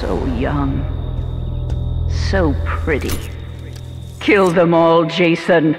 So young. So pretty. Kill them all, Jason.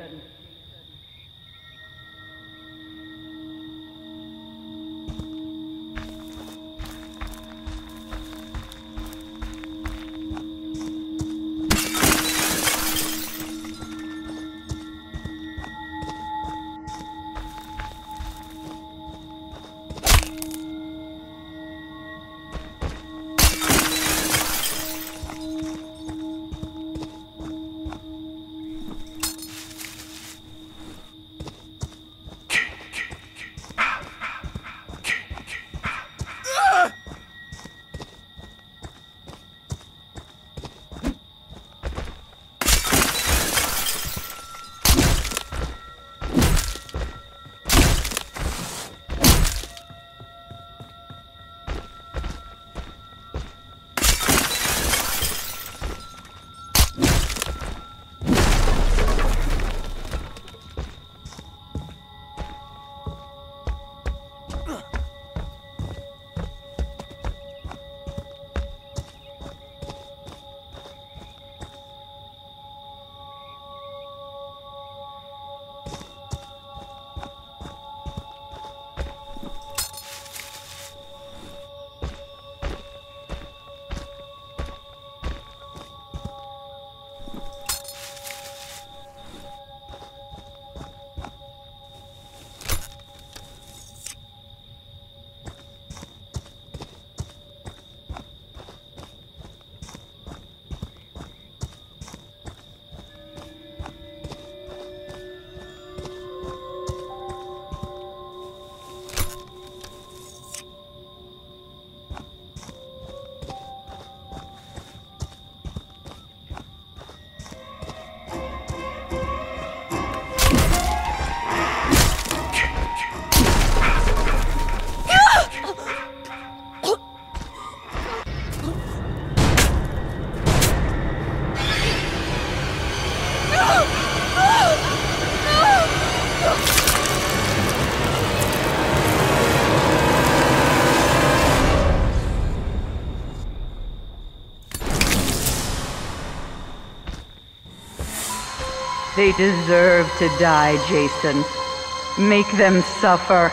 They deserve to die, Jason. Make them suffer.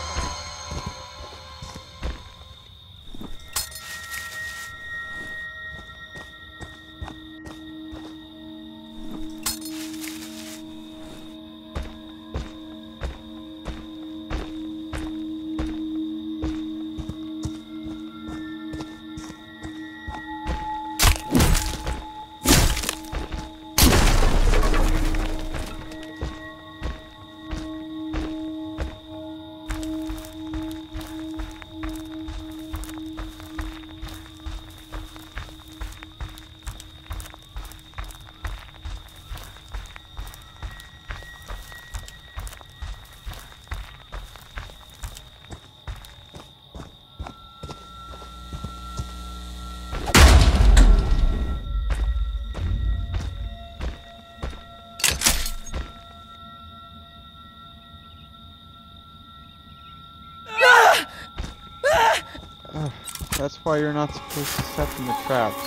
That's why you're not supposed to set them the traps.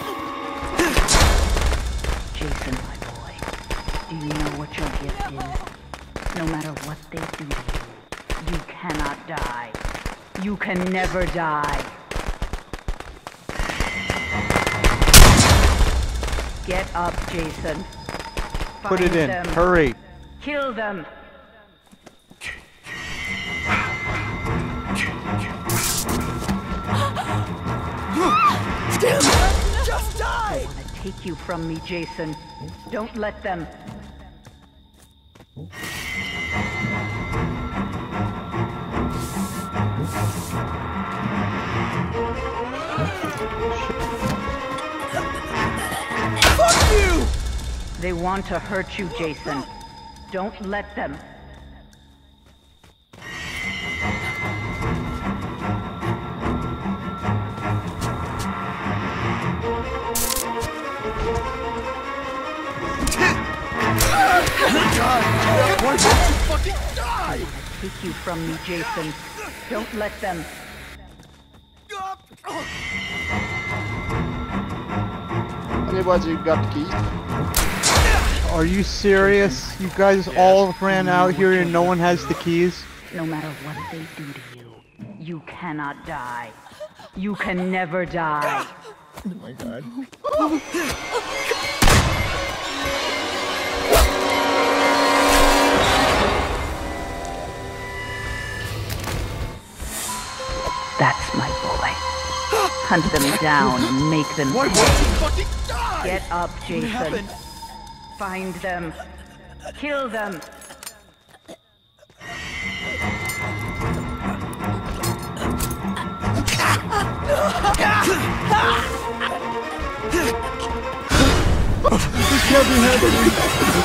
Jason, my boy, do you know what your gift is? No matter what they do to you, you cannot die. You can never die. Get up, Jason. Put it in. Them. Hurry. Kill them. Damn it! Just die! They want to take you from me, Jason. Don't let them. Fuck you! They want to hurt you, Jason. Don't let them. God! Why don't you fucking die? Take you from me, Jason. Don't let them. Anybody got keys? Are you serious? You guys all ran out here and no one has the keys? No matter what they do to you, you cannot die. You can never die. Oh my god. That's my boy. Hunt them down and make them Why won't you fucking die? Get up, Jason. happened? Find them. Kill them. This can't be happening.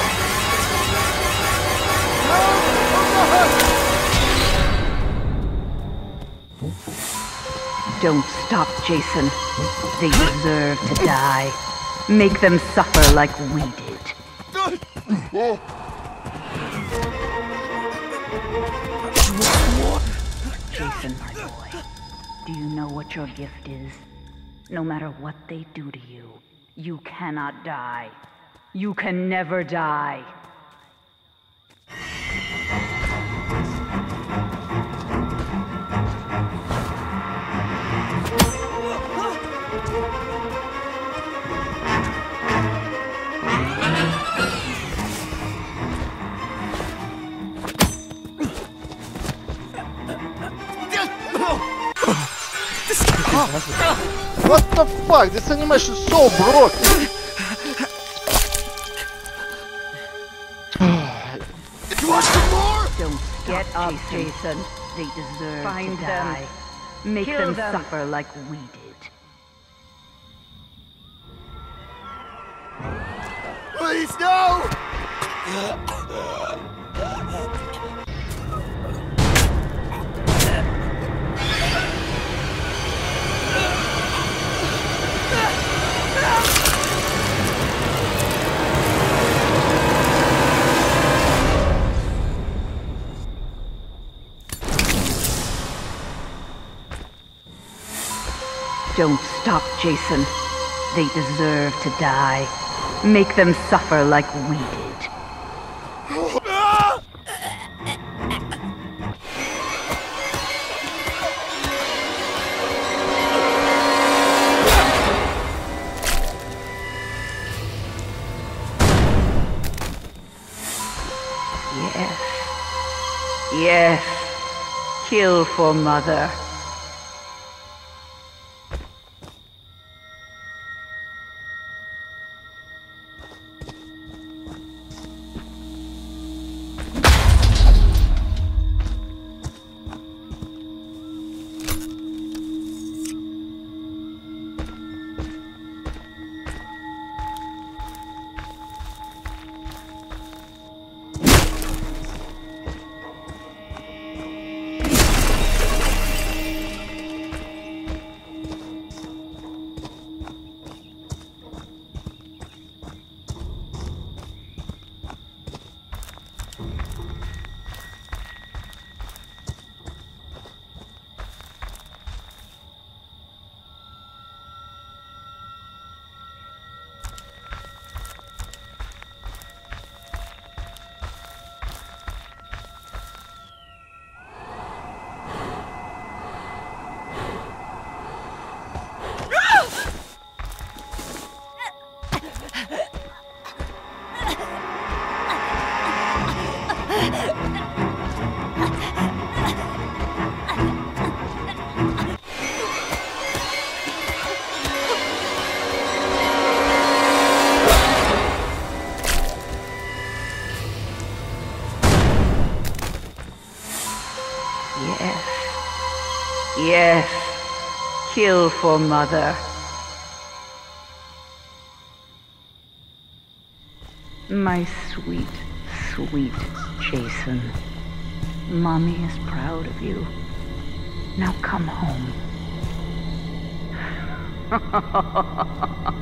Don't stop, Jason. They deserve to die. Make them suffer like we did. Jason, my boy, do you know what your gift is? No matter what they do to you, you cannot die. You can never die. What the fuck? This animation is so broken. You want some more? Don't get up, Jason. They deserve to die. Make them suffer like we did. Please, no! Don't stop, Jason. They deserve to die. Make them suffer like we did. Yes. Yes. Kill for Mother. Yes. Kill for Mother. My sweet, sweet Jason. Mommy is proud of you. Now come home.